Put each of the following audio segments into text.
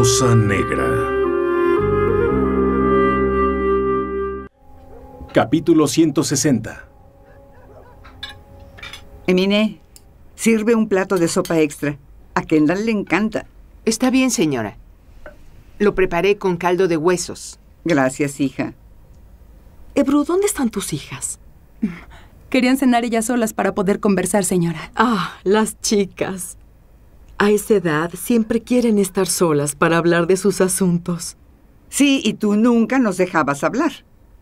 Rosa Negra. Capítulo 160. Emine, sirve un plato de sopa extra. A Kendall le encanta. Está bien, señora. Lo preparé con caldo de huesos. Gracias, hija. Ebru, ¿dónde están tus hijas? Querían cenar ellas solas para poder conversar, señora. Ah, las chicas. A esa edad siempre quieren estar solas para hablar de sus asuntos. Sí, y tú nunca nos dejabas hablar.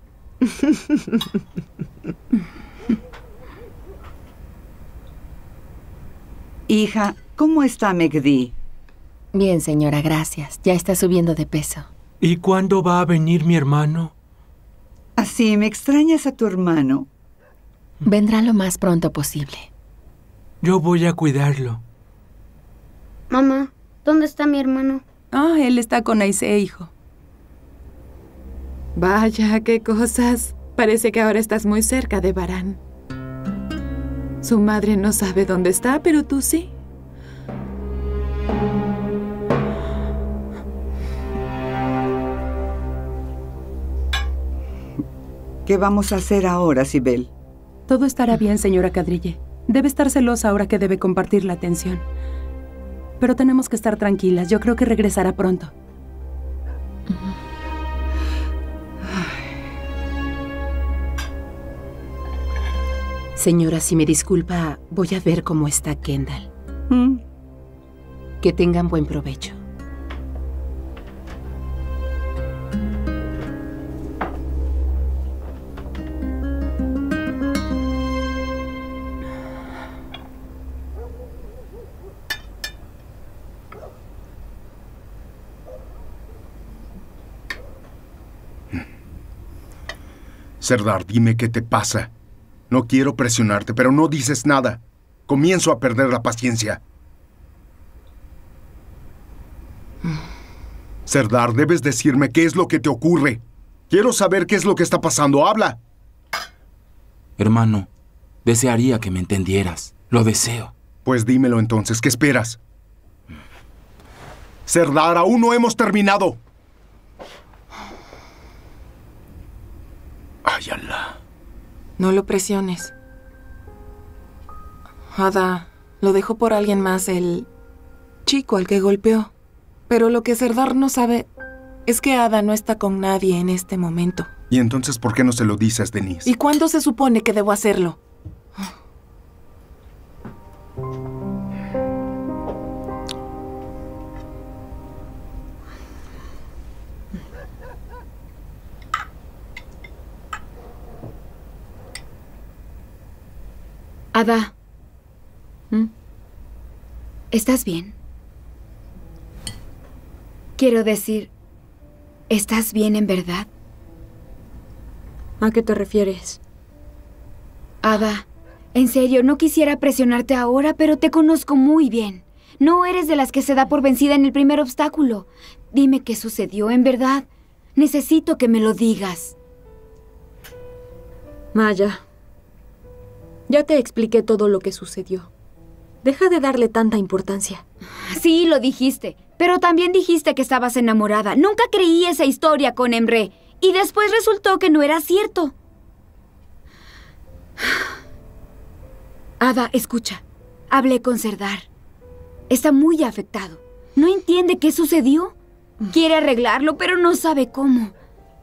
Hija, ¿cómo está Megdi? Bien, señora, gracias. Ya está subiendo de peso. ¿Y cuándo va a venir mi hermano? Así, ¿me extrañas a tu hermano? Vendrá lo más pronto posible. Yo voy a cuidarlo. Mamá, ¿dónde está mi hermano? Ah, él está con Aisé, hijo. Vaya, qué cosas. Parece que ahora estás muy cerca de Varán. Su madre no sabe dónde está, pero tú sí. ¿Qué vamos a hacer ahora, Sibel? Todo estará bien, señora Kadrille. Debe estar celosa ahora que debe compartir la atención. Pero tenemos que estar tranquilas. Yo creo que regresará pronto. Señora, si me disculpa, voy a ver cómo está Kendall. ¿Mm? Que tengan buen provecho. Serdar, dime qué te pasa. No quiero presionarte, pero no dices nada. Comienzo a perder la paciencia. Serdar, debes decirme qué es lo que te ocurre. Quiero saber qué es lo que está pasando. ¡Habla! Hermano, desearía que me entendieras. Lo deseo. Pues dímelo entonces. ¿Qué esperas? Serdar, aún no hemos terminado. Ay, Alá. No lo presiones. Ada, lo dejó por alguien más, el chico al que golpeó. Pero lo que Serdar no sabe es que Ada no está con nadie en este momento. ¿Y entonces por qué no se lo dices, Denise? ¿Y cuándo se supone que debo hacerlo? Ada. ¿Estás bien? Quiero decir, ¿estás bien en verdad? ¿A qué te refieres? Ada, en serio, no quisiera presionarte ahora, pero te conozco muy bien. No eres de las que se da por vencida en el primer obstáculo. Dime qué sucedió, en verdad. Necesito que me lo digas. Maya, ya te expliqué todo lo que sucedió. Deja de darle tanta importancia. Sí, lo dijiste, pero también dijiste que estabas enamorada. Nunca creí esa historia con Emre, y después resultó que no era cierto. Ada, escucha. Hablé con Serdar. Está muy afectado. No entiende qué sucedió. Quiere arreglarlo, pero no sabe cómo.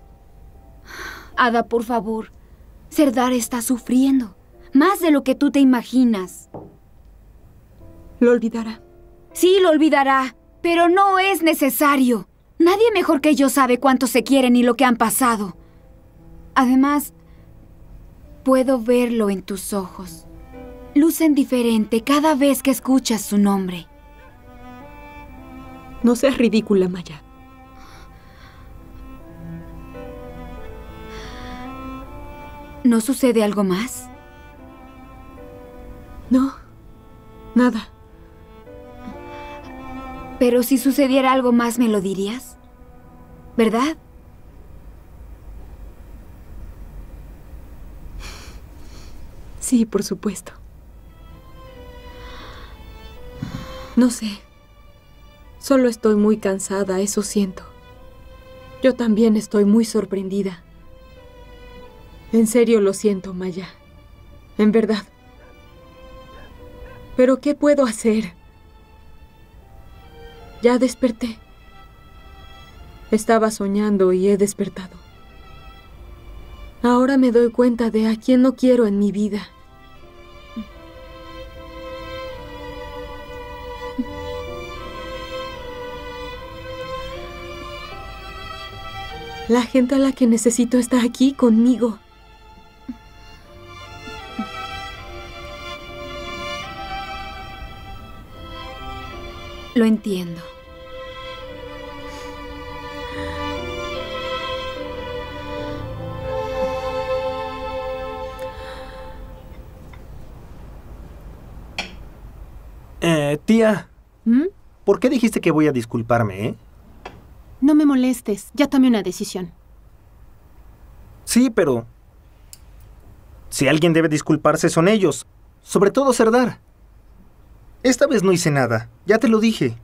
Ada, por favor. Serdar está sufriendo. Más de lo que tú te imaginas. Lo olvidará. Sí, lo olvidará, pero no es necesario. Nadie mejor que yo sabe cuánto se quieren y lo que han pasado. Además, puedo verlo en tus ojos. Lucen diferente cada vez que escuchas su nombre. No seas ridícula, Maya. ¿No sucede algo más? No, nada. Pero si sucediera algo más, ¿me lo dirías? ¿Verdad? Sí, por supuesto. No sé. Solo estoy muy cansada, eso siento. Yo también estoy muy sorprendida. En serio lo siento, Maya. En verdad. ¿Pero qué puedo hacer? Ya desperté. Estaba soñando y he despertado. Ahora me doy cuenta de a quién no quiero en mi vida. La gente a la que necesito está aquí conmigo. Lo entiendo. Tía, ¿por qué dijiste que voy a disculparme, No me molestes, ya tomé una decisión. Sí, pero... si alguien debe disculparse son ellos. Sobre todo Serdar. Esta vez no hice nada, ya te lo dije.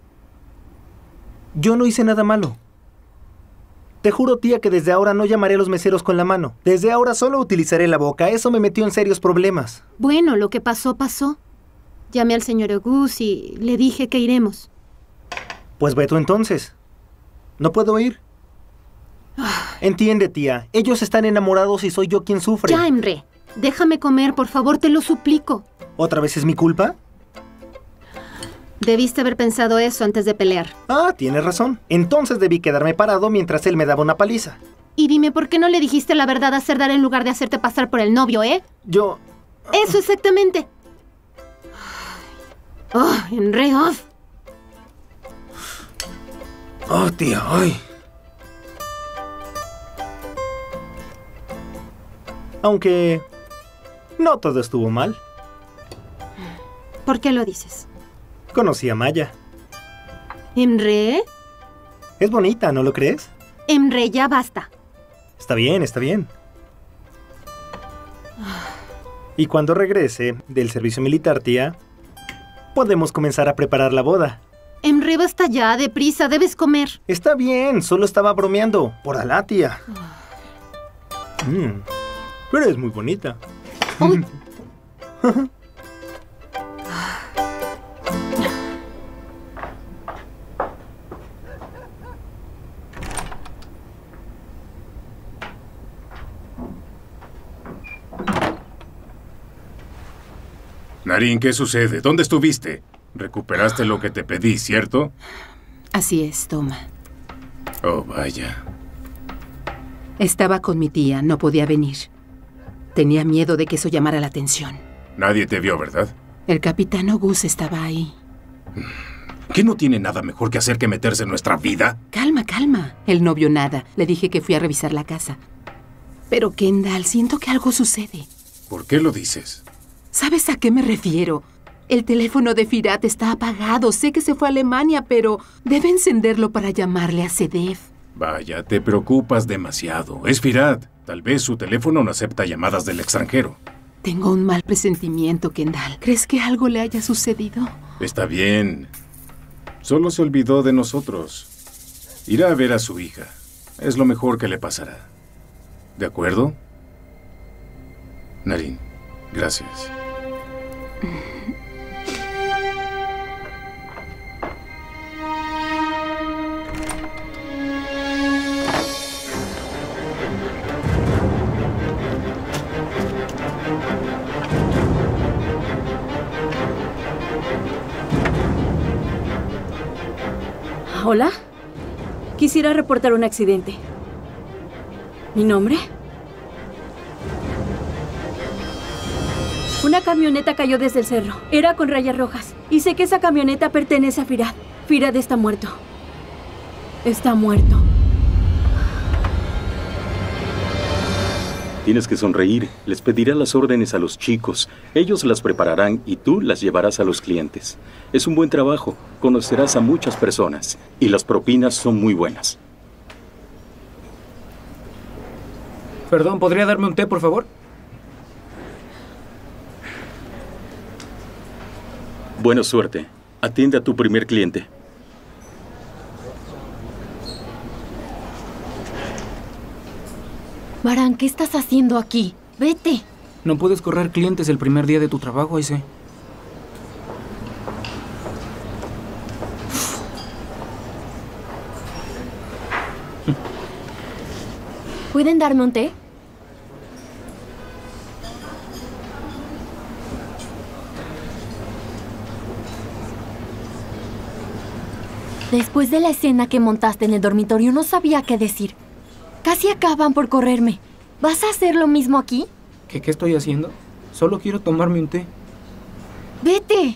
Yo no hice nada malo. Te juro, tía, que desde ahora no llamaré a los meseros con la mano. Desde ahora solo utilizaré la boca. Eso me metió en serios problemas. Bueno, lo que pasó, pasó. Llamé al señor Auguste y le dije que iremos. Pues ve tú entonces. No puedo ir. Entiende, tía. Ellos están enamorados y soy yo quien sufre. Ya, Emre. Déjame comer, por favor, te lo suplico. ¿Otra vez es mi culpa? Debiste haber pensado eso antes de pelear. Ah, tienes razón. Entonces debí quedarme parado mientras él me daba una paliza. Y dime, ¿por qué no le dijiste la verdad a Serdar en lugar de hacerte pasar por el novio, Yo... Eso exactamente. Oh, Emre, off. Oh, tía, ay. Aunque... no todo estuvo mal. ¿Por qué lo dices? Conocí a Maya. ¿Emre? Es bonita, ¿no lo crees? Emre, ya basta. Está bien, está bien. Y cuando regrese del servicio militar, tía, podemos comenzar a preparar la boda. Emre, basta ya, deprisa, debes comer. Está bien, solo estaba bromeando. Por Alá, tía. Pero es muy bonita. Uy. Naren, ¿qué sucede? ¿Dónde estuviste? Recuperaste lo que te pedí, ¿cierto? Así es, toma. Oh, vaya. Estaba con mi tía, no podía venir. Tenía miedo de que eso llamara la atención. Nadie te vio, ¿verdad? El capitán Auguste estaba ahí. ¿Qué no tiene nada mejor que hacer que meterse en nuestra vida? Calma, calma. Él no vio nada. Le dije que fui a revisar la casa. Pero, Kendall, siento que algo sucede. ¿Por qué lo dices? ¿Sabes a qué me refiero? El teléfono de Firat está apagado. Sé que se fue a Alemania, pero debe encenderlo para llamarle a Sedef. Vaya, te preocupas demasiado. Es Firat. Tal vez su teléfono no acepta llamadas del extranjero. Tengo un mal presentimiento, Kendall. ¿Crees que algo le haya sucedido? Está bien. Solo se olvidó de nosotros. Irá a ver a su hija. Es lo mejor que le pasará. ¿De acuerdo? Naren, gracias. Hola. Quisiera reportar un accidente. ¿Mi nombre? Una camioneta cayó desde el cerro. Era con rayas rojas. Y sé que esa camioneta pertenece a Firat. Firat está muerto. Está muerto. Tienes que sonreír. Les pediré las órdenes a los chicos. Ellos las prepararán y tú las llevarás a los clientes. Es un buen trabajo. Conocerás a muchas personas. Y las propinas son muy buenas. Perdón, ¿podría darme un té, por favor? Buena suerte. Atiende a tu primer cliente. Baran, ¿qué estás haciendo aquí? Vete. No puedes correr clientes el primer día de tu trabajo, Aisee. ¿Pueden darme un té? Después de la escena que montaste en el dormitorio, no sabía qué decir. Casi acaban por correrme. ¿Vas a hacer lo mismo aquí? ¿Qué estoy haciendo? Solo quiero tomarme un té. ¡Vete!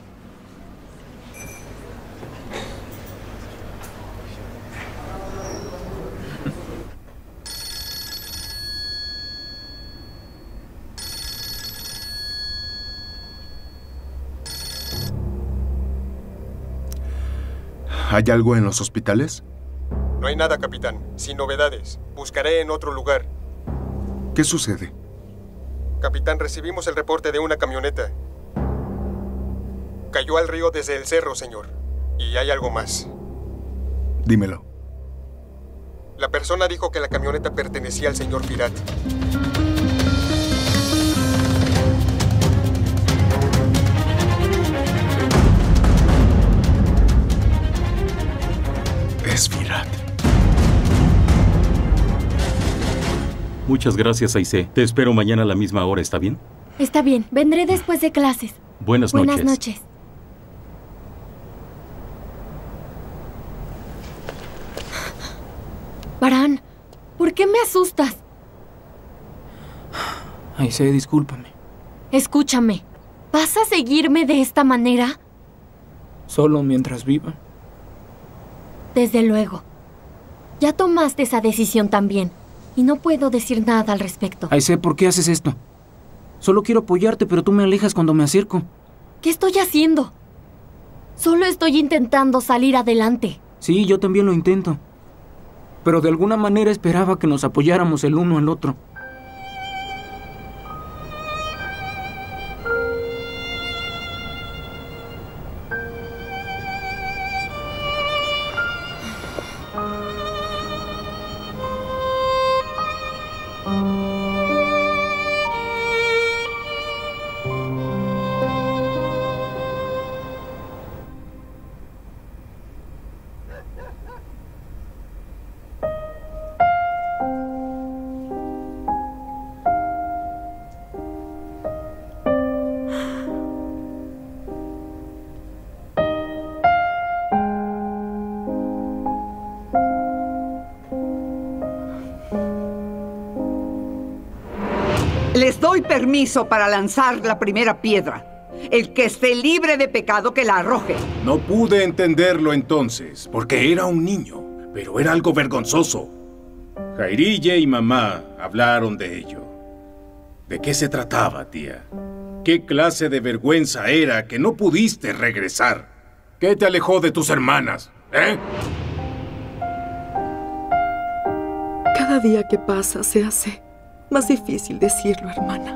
¿Hay algo en los hospitales? No hay nada, capitán. Sin novedades. Buscaré en otro lugar. ¿Qué sucede? Capitán, recibimos el reporte de una camioneta. Cayó al río desde el cerro, señor. Y hay algo más. Dímelo. La persona dijo que la camioneta pertenecía al señor Firat. Es Firat. Muchas gracias, Aisee. Te espero mañana a la misma hora, ¿está bien? Está bien, vendré después de clases. Buenas noches. Buenas noches. Baran, ¿por qué me asustas? Aisee, discúlpame. Escúchame, ¿vas a seguirme de esta manera? Solo mientras viva. Desde luego. Ya tomaste esa decisión también. Y no puedo decir nada al respecto. Aisee, ¿por qué haces esto? Solo quiero apoyarte, pero tú me alejas cuando me acerco. ¿Qué estoy haciendo? Solo estoy intentando salir adelante. Sí, yo también lo intento. Pero de alguna manera esperaba que nos apoyáramos el uno al otro. Les doy permiso para lanzar la primera piedra. El que esté libre de pecado, que la arroje. No pude entenderlo entonces, porque era un niño, pero era algo vergonzoso. Jairille y mamá hablaron de ello. ¿De qué se trataba, tía? ¿Qué clase de vergüenza era que no pudiste regresar? ¿Qué te alejó de tus hermanas, Cada día que pasa se hace más difícil decirlo, hermana.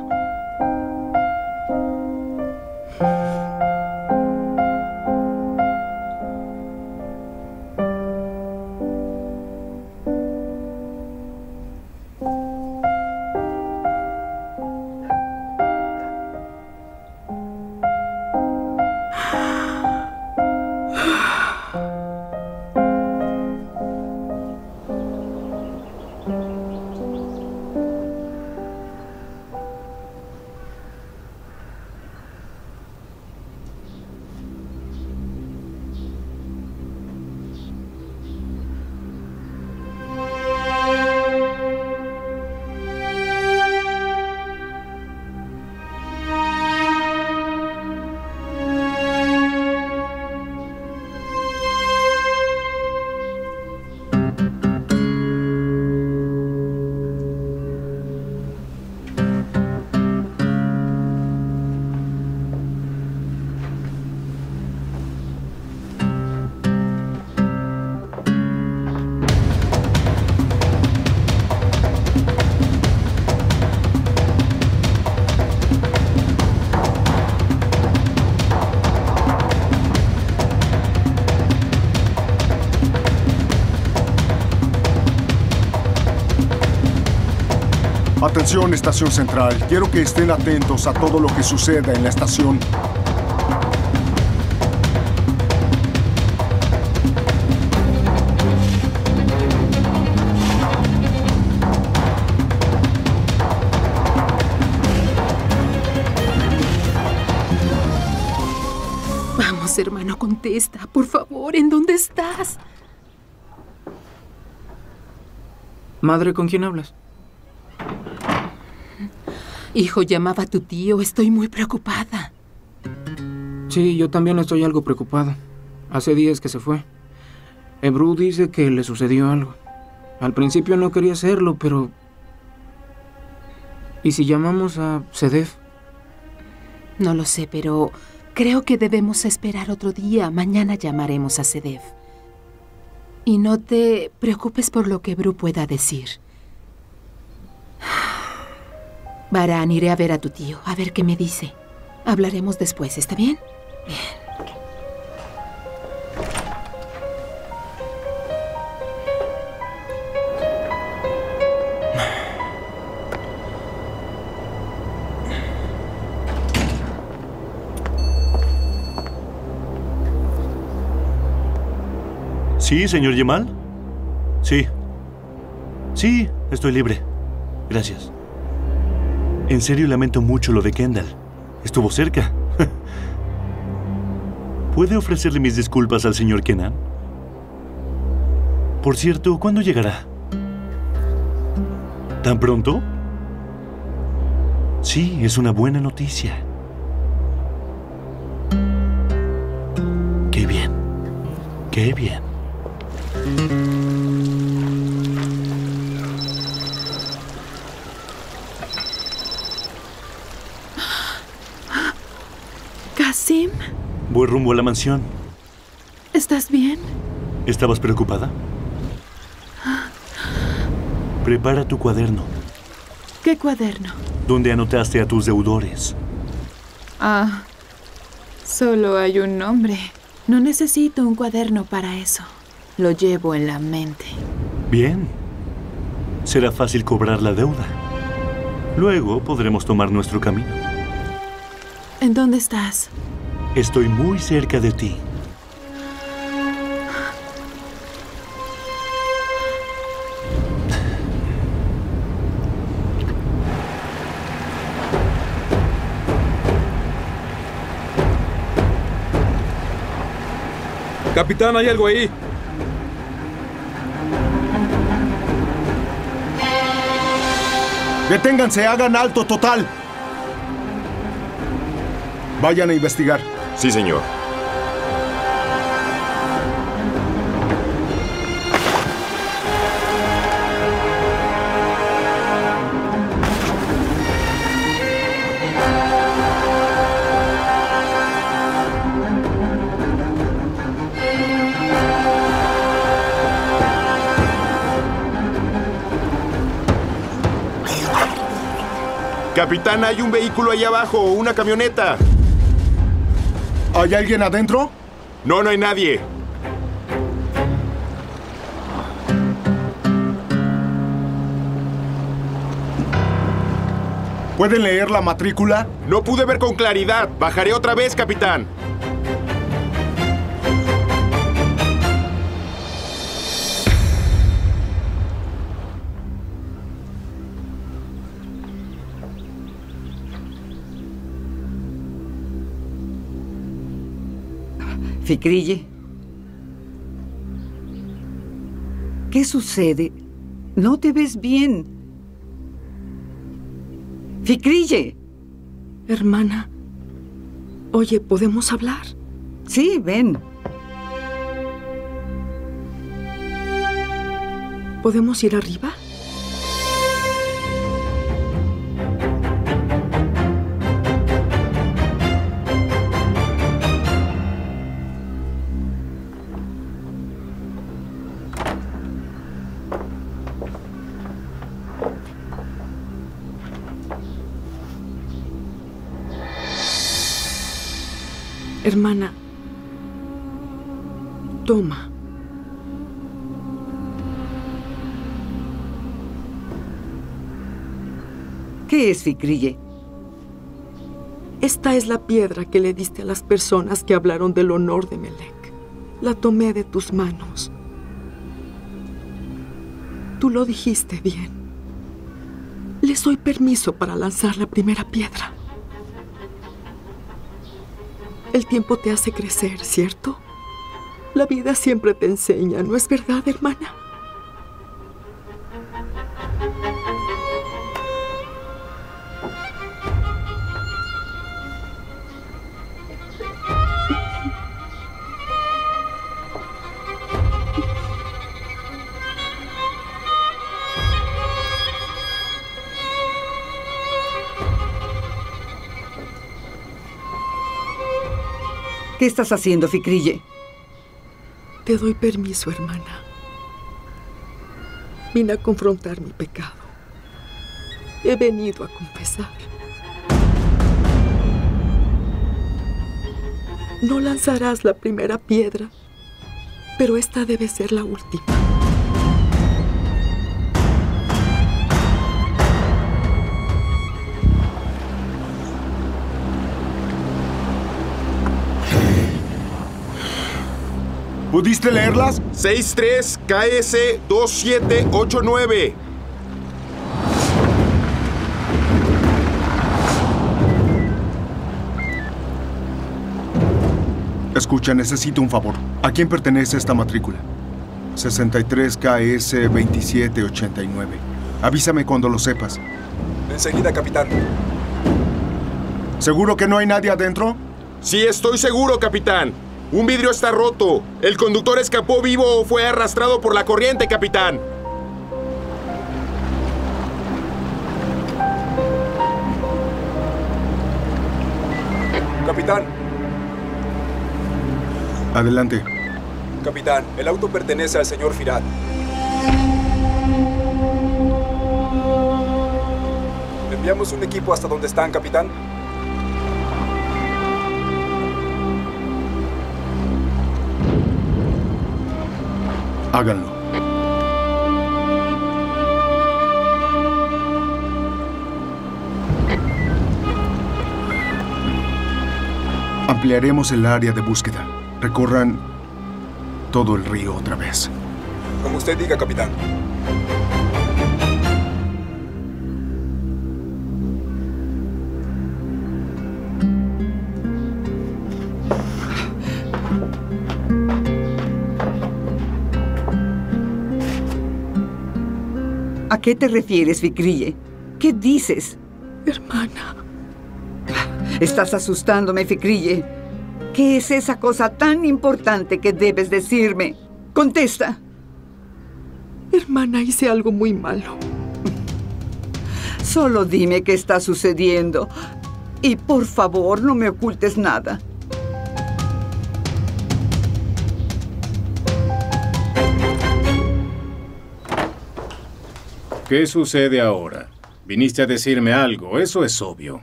Atención, Estación Central. Quiero que estén atentos a todo lo que suceda en la estación. Vamos, hermano, contesta. Por favor, ¿en dónde estás? Madre, ¿con quién hablas? Hijo, llamaba a tu tío. Estoy muy preocupada. Sí, yo también estoy algo preocupado. Hace días que se fue. Ebru dice que le sucedió algo. Al principio no quería hacerlo, pero... ¿y si llamamos a Sedef? No lo sé, pero creo que debemos esperar otro día. Mañana llamaremos a Sedef. Y no te preocupes por lo que Ebru pueda decir. Baran, iré a ver a tu tío, a ver qué me dice. Hablaremos después, ¿está bien? Bien. ¿Sí, señor Yemal? Sí. Sí, estoy libre. Gracias. En serio lamento mucho lo de Kendall. Estuvo cerca. ¿Puede ofrecerle mis disculpas al señor Kenan? Por cierto, ¿cuándo llegará? ¿Tan pronto? Sí, es una buena noticia. Qué bien. Qué bien. Qasim, Voy rumbo a la mansión. ¿estás bien? ¿Estabas preocupada? Prepara tu cuaderno, ¿Qué cuaderno? donde anotaste a tus deudores. Ah, solo hay un nombre. No necesito un cuaderno para eso. Lo llevo en la mente. Bien. Será fácil cobrar la deuda. Luego podremos tomar nuestro camino. ¿En dónde estás? Estoy muy cerca de ti. Capitán, ¿hay algo ahí? ¡Deténganse! ¡Hagan alto total! Vayan a investigar. Sí, señor. Capitán, hay un vehículo ahí abajo, una camioneta. ¿Hay alguien adentro? No, no hay nadie. ¿Pueden leer la matrícula? No pude ver con claridad. Bajaré otra vez, capitán. Fikrille, ¿qué sucede? No te ves bien. Fikrille. Hermana, oye, ¿podemos hablar? Sí, ven. ¿Podemos ir arriba? Hermana, toma. ¿Qué es, Fikrille? Esta es la piedra que le diste a las personas que hablaron del honor de Melek. La tomé de tus manos. Tú lo dijiste bien. Les doy permiso para lanzar la primera piedra. El tiempo te hace crecer, ¿cierto? La vida siempre te enseña, ¿no es verdad, hermana? ¿Qué estás haciendo, Fikrille? Te doy permiso, hermana. Vine a confrontar mi pecado. He venido a confesar. No lanzarás la primera piedra, pero esta debe ser la última. ¿Pudiste leerlas? 63 KS 2789. Escucha, necesito un favor. ¿A quién pertenece esta matrícula? 63 KS 2789. Avísame cuando lo sepas. Enseguida, capitán. ¿Seguro que no hay nadie adentro? Sí, estoy seguro, capitán. Un vidrio está roto. El conductor escapó vivo o fue arrastrado por la corriente, capitán. Capitán. Adelante. Capitán, el auto pertenece al señor Firat. ¿Enviamos un equipo hasta donde están, capitán? Háganlo. Ampliaremos el área de búsqueda. Recorran todo el río otra vez. Como usted diga, capitán. ¿A qué te refieres, Fikrille? ¿Qué dices? Hermana. Estás asustándome, Fikrille. ¿Qué es esa cosa tan importante que debes decirme? Contesta. Hermana, hice algo muy malo. Solo dime qué está sucediendo. Y por favor, no me ocultes nada. ¿Qué sucede ahora? Viniste a decirme algo, eso es obvio.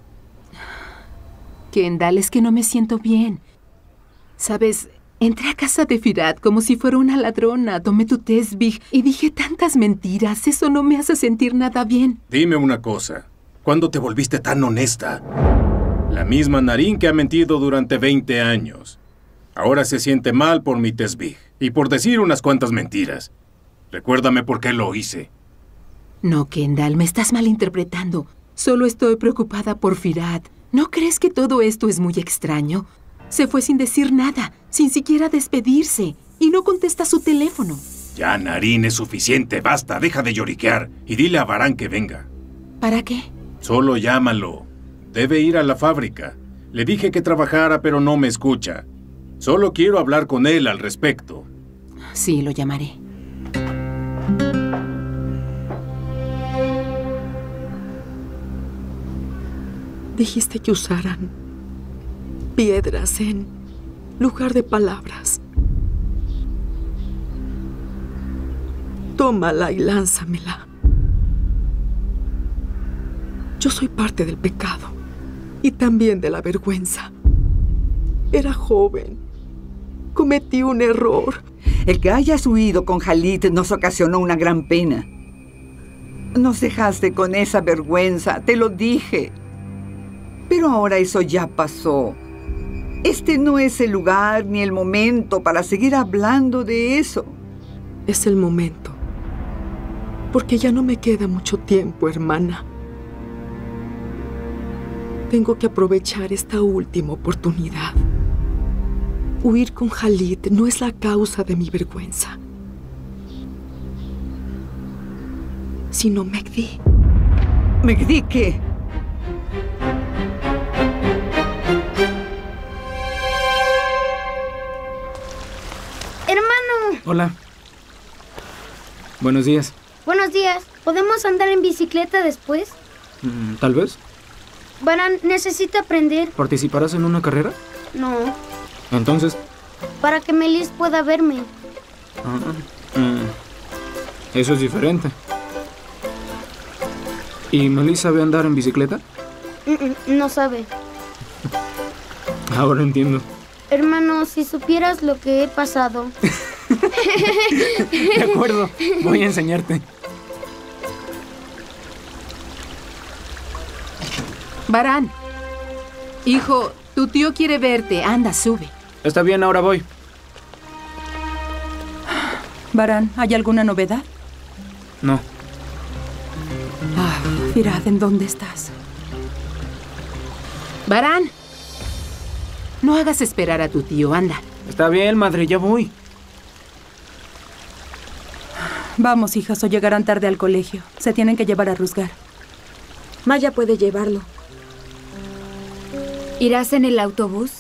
Kendall, es que no me siento bien. Sabes, entré a casa de Firat como si fuera una ladrona, tomé tu tesbih y dije tantas mentiras. Eso no me hace sentir nada bien. Dime una cosa, ¿cuándo te volviste tan honesta? La misma Naren que ha mentido durante 20 años. Ahora se siente mal por mi tesbih y por decir unas cuantas mentiras. Recuérdame por qué lo hice. No, Kendall, me estás malinterpretando. Solo estoy preocupada por Firat. ¿No crees que todo esto es muy extraño? Se fue sin decir nada, sin siquiera despedirse, y no contesta su teléfono. Ya, Naren, es suficiente. Basta, deja de lloriquear y dile a Baran que venga. ¿Para qué? Solo llámalo. Debe ir a la fábrica. Le dije que trabajara, pero no me escucha. Solo quiero hablar con él al respecto. Sí, lo llamaré. Dijiste que usaran piedras en lugar de palabras. Tómala y lánzamela. Yo soy parte del pecado y también de la vergüenza. Era joven. Cometí un error. El que hayas huido con Khalid nos ocasionó una gran pena. Nos dejaste con esa vergüenza, te lo dije. Pero ahora eso ya pasó. Este no es el lugar ni el momento para seguir hablando de eso. Es el momento. Porque ya no me queda mucho tiempo, hermana. Tengo que aprovechar esta última oportunidad. Huir con Khalid no es la causa de mi vergüenza, sino Mehdi. ¿Mehdi qué? Hermano. Hola. Buenos días. Buenos días. ¿Podemos andar en bicicleta después? Tal vez. Baran, necesito aprender. ¿Participarás en una carrera? No. Entonces. Para que Melis pueda verme. Eso es diferente. ¿Y Melis sabe andar en bicicleta? No sabe. Ahora entiendo. Hermano, si supieras lo que he pasado. De acuerdo, voy a enseñarte. Baran. Hijo, tu tío quiere verte. Anda, sube. Está bien, ahora voy. Baran, ¿hay alguna novedad? No. Firad, ¿en dónde estás? Baran. No hagas esperar a tu tío, anda. Está bien, madre, ya voy. Vamos, hijas, o llegarán tarde al colegio. Se tienen que llevar a Rusgar. Maya puede llevarlo. ¿Irás en el autobús?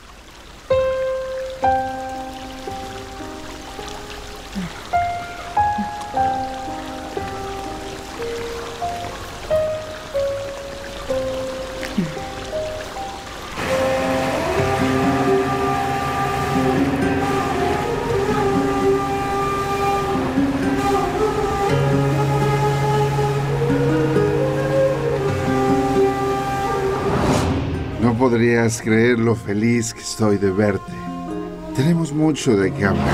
No podrías creer lo feliz que estoy de verte. Tenemos mucho de qué hablar.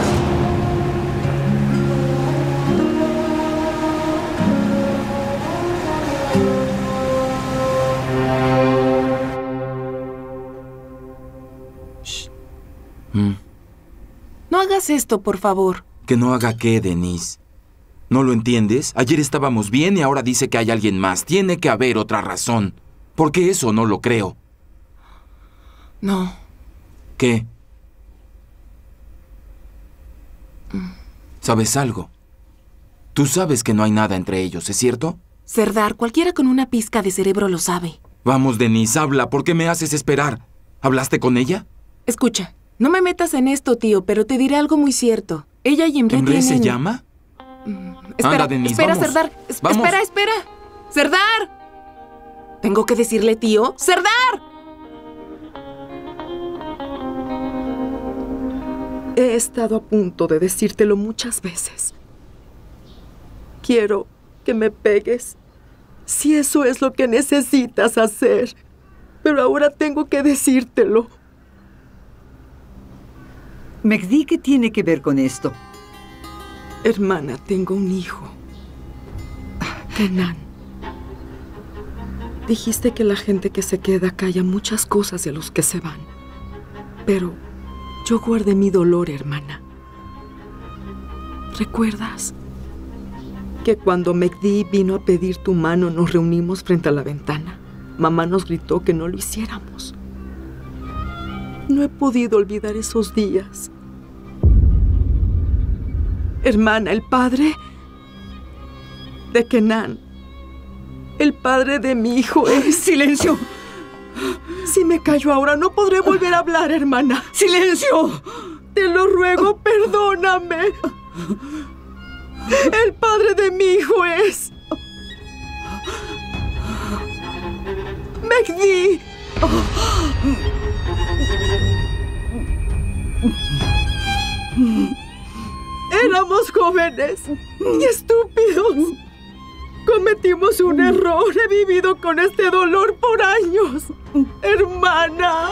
No hagas esto, por favor. ¿Que no haga qué, Denise? ¿No lo entiendes? Ayer estábamos bien y ahora dice que hay alguien más. Tiene que haber otra razón. Porque eso no lo creo. No. ¿Qué? ¿Sabes algo? Tú sabes que no hay nada entre ellos, ¿es cierto? Serdar, cualquiera con una pizca de cerebro lo sabe. Vamos, Denise, habla. ¿Por qué me haces esperar? ¿Hablaste con ella? Escucha, no me metas en esto, tío, pero te diré algo muy cierto. Ella y Emre ¿Emre tienen... se llama? Espera, Anda, Denise, espera, vamos. Serdar. Vamos. Espera. ¡Serdar! ¿Tengo que decirle, tío? ¡Serdar! He estado a punto de decírtelo muchas veces. Quiero que me pegues, si eso es lo que necesitas hacer. Pero ahora tengo que decírtelo. Mehdi, ¿qué tiene que ver con esto? Hermana, tengo un hijo. Kenan. Dijiste que la gente que se queda calla muchas cosas de los que se van. Pero yo guardé mi dolor, hermana. ¿Recuerdas que cuando Mehdi vino a pedir tu mano nos reunimos frente a la ventana? Mamá nos gritó que no lo hiciéramos. No he podido olvidar esos días. Hermana, el padre de Kenan, el padre de mi hijo es... ¡Silencio! Si me callo ahora, no podré volver a hablar, hermana. ¡Silencio! Te lo ruego, perdóname. El padre de mi hijo es... Mehdi. Éramos jóvenes y estúpidos. Cometimos un error. He vivido con este dolor por años. Hermana.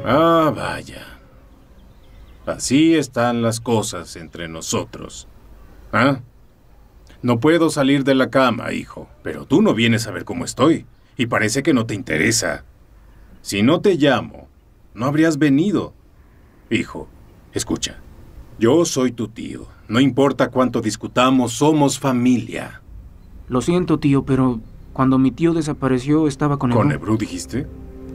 Ah, vaya. Así están las cosas entre nosotros. ¿Ah? No puedo salir de la cama, hijo, pero tú no vienes a ver cómo estoy, y parece que no te interesa. Si no te llamo, no habrías venido. Hijo, escucha. Yo soy tu tío. No importa cuánto discutamos, somos familia. Lo siento, tío, pero cuando mi tío desapareció estaba con Ebru. ¿Con Ebru dijiste?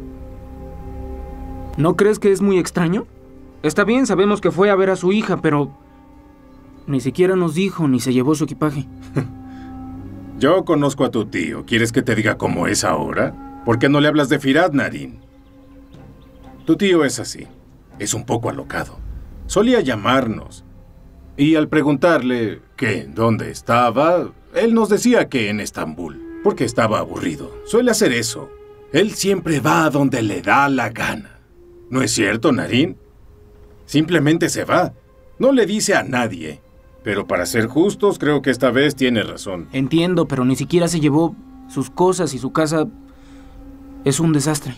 ¿No crees que es muy extraño? Está bien, sabemos que fue a ver a su hija, pero ni siquiera nos dijo ni se llevó su equipaje. Yo conozco a tu tío. ¿Quieres que te diga cómo es ahora? ¿Por qué no le hablas de Firad, Naren? Tu tío es así. Es un poco alocado. Solía llamarnos. Y al preguntarle que dónde estaba, él nos decía que en Estambul, porque estaba aburrido. Suele hacer eso. Él siempre va a donde le da la gana. ¿No es cierto, Naren? Simplemente se va. No le dice a nadie. Pero para ser justos, creo que esta vez tiene razón. Entiendo, pero ni siquiera se llevó sus cosas y su casa es un desastre.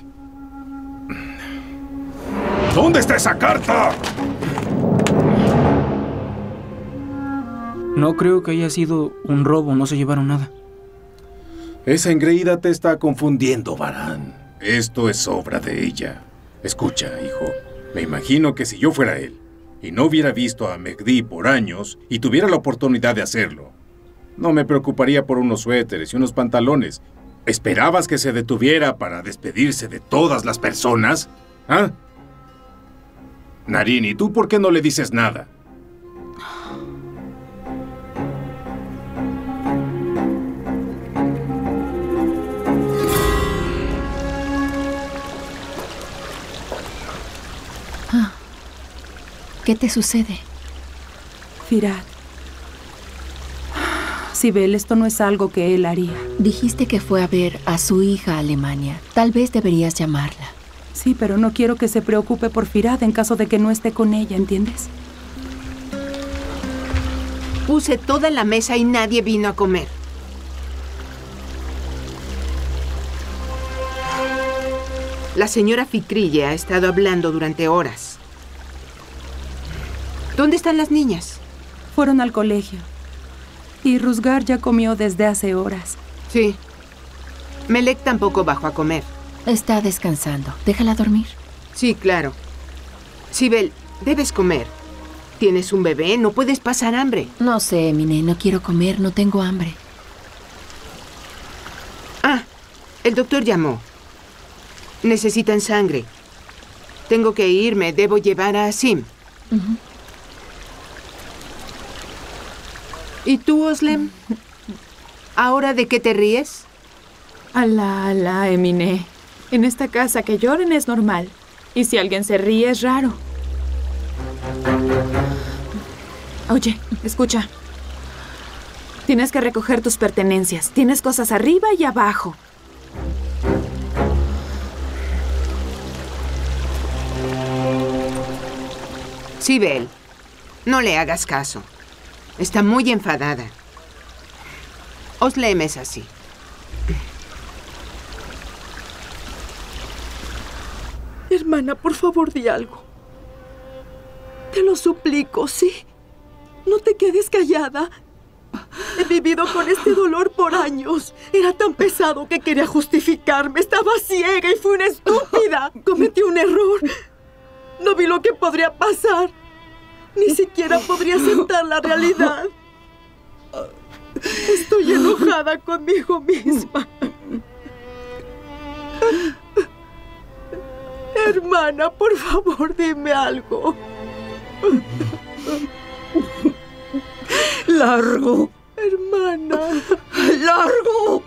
¿Dónde está esa carta? No creo que haya sido un robo, no se llevaron nada. Esa engreída te está confundiendo, Varán. Esto es obra de ella. Escucha, hijo, me imagino que si yo fuera él, y no hubiera visto a Mehdi por años, y tuviera la oportunidad de hacerlo, no me preocuparía por unos suéteres y unos pantalones. ¿Esperabas que se detuviera para despedirse de todas las personas? ¿Ah? Naren, ¿y tú por qué no le dices nada? ¿Qué te sucede? Firad. Sibel, esto no es algo que él haría. Dijiste que fue a ver a su hija a Alemania. Tal vez deberías llamarla. Sí, pero no quiero que se preocupe por Firad en caso de que no esté con ella, ¿entiendes? Puse toda la mesa y nadie vino a comer. La señora Fikrille ha estado hablando durante horas. ¿Dónde están las niñas? Fueron al colegio. Y Rusgar ya comió desde hace horas. Sí. Melek tampoco bajó a comer. Está descansando. Déjala dormir. Sí, claro. Sibel, debes comer. Tienes un bebé, no puedes pasar hambre. No sé, Emine, no quiero comer, no tengo hambre. Ah, el doctor llamó. Necesitan sangre. Tengo que irme, debo llevar a Asim. ¿Y tú, Oslem? ¿Ahora de qué te ríes? Alá, Emine. En esta casa que lloren es normal. Y si alguien se ríe es raro. Oye, escucha. Tienes que recoger tus pertenencias. Tienes cosas arriba y abajo. Sibel, no le hagas caso. Está muy enfadada. Oslem es así. Hermana, por favor, di algo. Te lo suplico, ¿sí? No te quedes callada. He vivido con este dolor por años. Era tan pesado que quería justificarme. Estaba ciega y fui una estúpida. Cometí un error. No vi lo que podría pasar. Ni siquiera podría aceptar la realidad. Estoy enojada conmigo misma. Hermana, por favor, dime algo. Largo. Hermana. Largo.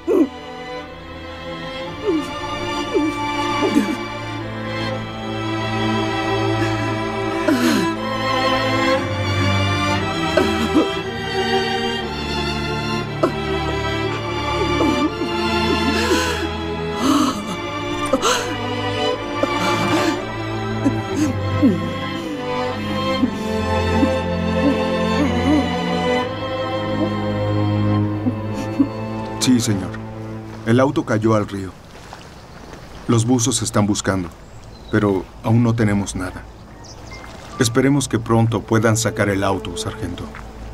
Sí, señor. El auto cayó al río. Los buzos están buscando. pero aún no tenemos nada. Esperemos que pronto puedan sacar el auto, sargento.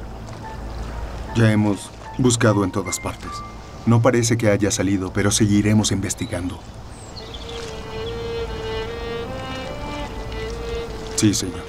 Ya hemos buscado en todas partes. No parece que haya salido, pero seguiremos investigando. Sí, señor.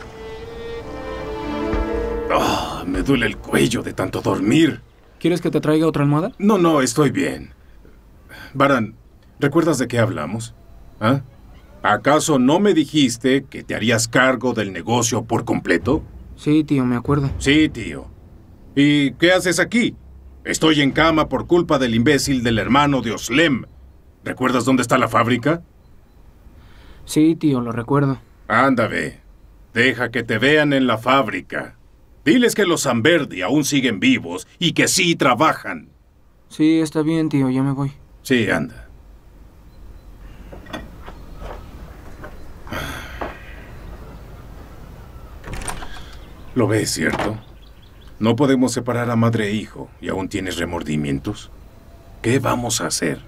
Oh, me duele el cuello de tanto dormir. ¿Quieres que te traiga otra almohada? No, estoy bien. Baran, ¿recuerdas de qué hablamos? ¿Ah? ¿Acaso no me dijiste que te harías cargo del negocio por completo? Sí, tío, me acuerdo. Sí, tío. ¿Y qué haces aquí? Estoy en cama por culpa del imbécil del hermano de Oslem. ¿Recuerdas dónde está la fábrica? Sí, tío, lo recuerdo. Anda, ve. Deja que te vean en la fábrica. Diles que los Zamberdi aún siguen vivos y que sí trabajan. Sí, está bien, tío, ya me voy. Sí, anda. ¿Lo ves, cierto? No podemos separar a madre e hijo y aún tienes remordimientos. ¿Qué vamos a hacer?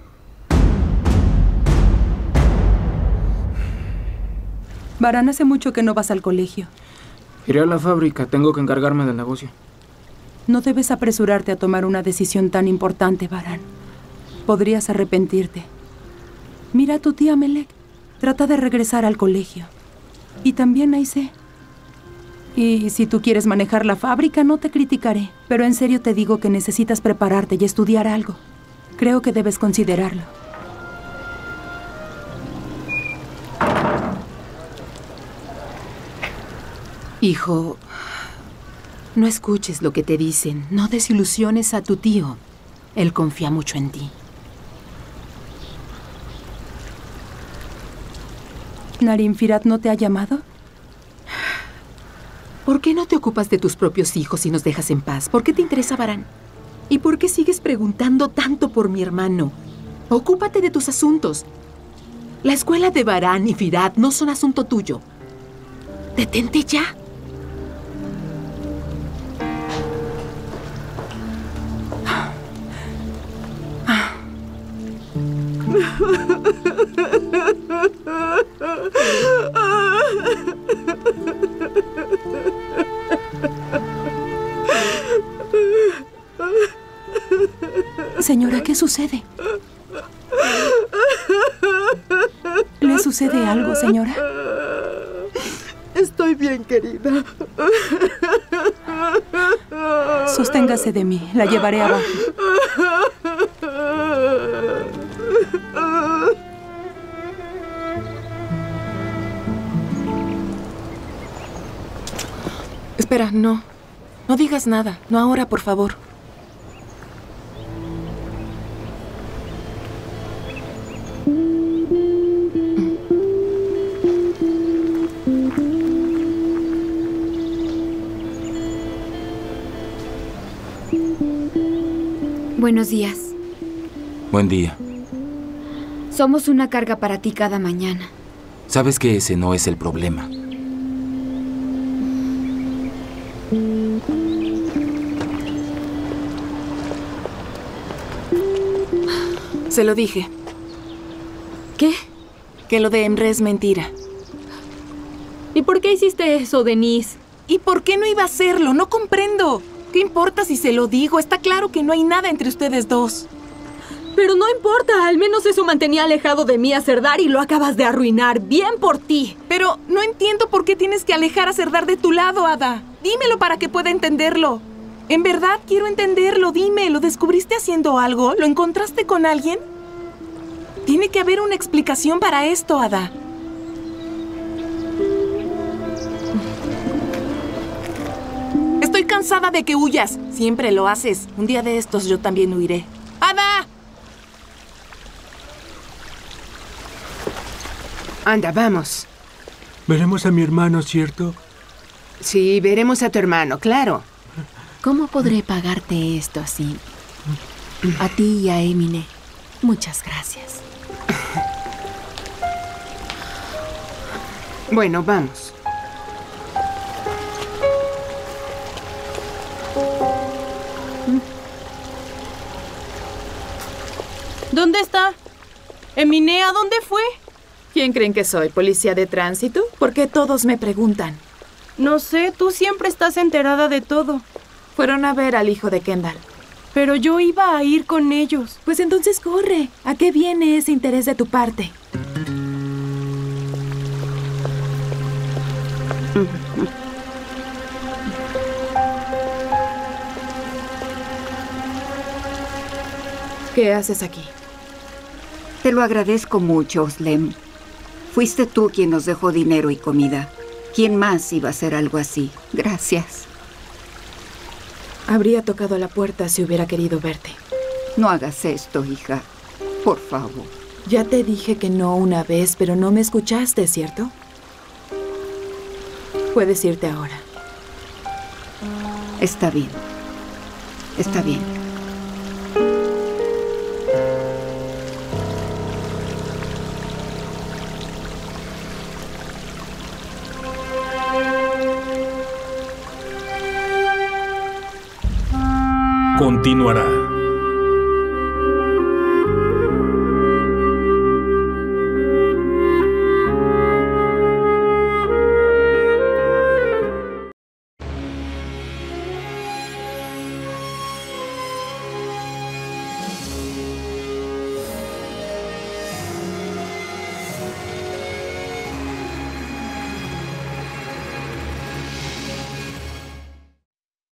Baran, hace mucho que no vas al colegio. Iré a la fábrica, tengo que encargarme del negocio. No debes apresurarte a tomar una decisión tan importante, Baran. Podrías arrepentirte. Mira a tu tía Melek. Trata de regresar al colegio. Y también a Aisé. Y si tú quieres manejar la fábrica, no te criticaré. Pero en serio te digo que necesitas prepararte y estudiar algo. Creo que debes considerarlo. Hijo, no escuches lo que te dicen. No desilusiones a tu tío. Él confía mucho en ti. ¿Narim Firat no te ha llamado? ¿Por qué no te ocupas de tus propios hijos y nos dejas en paz? ¿Por qué te interesa Baran? ¿Y por qué sigues preguntando tanto por mi hermano? Ocúpate de tus asuntos. La escuela de Baran y Firat no son asunto tuyo. Detente ya. Señora, ¿qué sucede? ¿Le sucede algo, señora? Estoy bien, querida. Sosténgase de mí. La llevaré abajo. Espera, no. No digas nada. No ahora, por favor. Buenos días. Buen día. Somos una carga para ti cada mañana. Sabes que ese no es el problema. Se lo dije. ¿Qué? Que lo de Emre es mentira. ¿Y por qué hiciste eso, Denise? ¿Y por qué no iba a hacerlo? No comprendo. ¿Qué importa si se lo digo? Está claro que no hay nada entre ustedes dos. Pero no importa, al menos eso mantenía alejado de mí a Serdar y lo acabas de arruinar. Bien por ti. Pero no entiendo por qué tienes que alejar a Serdar de tu lado, Ada. Dímelo para que pueda entenderlo. En verdad quiero entenderlo, dime. ¿Lo descubriste haciendo algo? ¿Lo encontraste con alguien? Tiene que haber una explicación para esto, Ada. Estoy cansada de que huyas. Siempre lo haces. Un día de estos yo también huiré. ¡Ada! Anda, vamos. Veremos a mi hermano, ¿cierto? Sí, veremos a tu hermano, claro. ¿Cómo podré pagarte esto así? A ti y a Emine. Muchas gracias. Bueno, vamos. ¿Dónde está? Emine, ¿a dónde fue? ¿Quién creen que soy? ¿Policía de tránsito? ¿Por qué todos me preguntan? No sé, tú siempre estás enterada de todo. Fueron a ver al hijo de Kendall. Pero yo iba a ir con ellos. Pues entonces corre. ¿A qué viene ese interés de tu parte? ¿Qué haces aquí? Te lo agradezco mucho, Oslem. Fuiste tú quien nos dejó dinero y comida. ¿Quién más iba a hacer algo así? Gracias. Habría tocado la puerta si hubiera querido verte. No hagas esto, hija. Por favor. Ya te dije que no una vez, pero no me escuchaste, ¿cierto? Puedes irte ahora. Está bien. Está bien. Continuará.